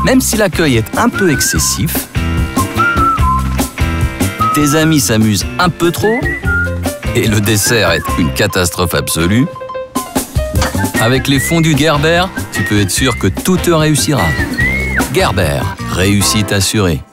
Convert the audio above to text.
Même si l'accueil est un peu excessif, tes amis s'amusent un peu trop et le dessert est une catastrophe absolue, avec les fondus Gerber, tu peux être sûr que tout te réussira. Gerber, réussite assurée.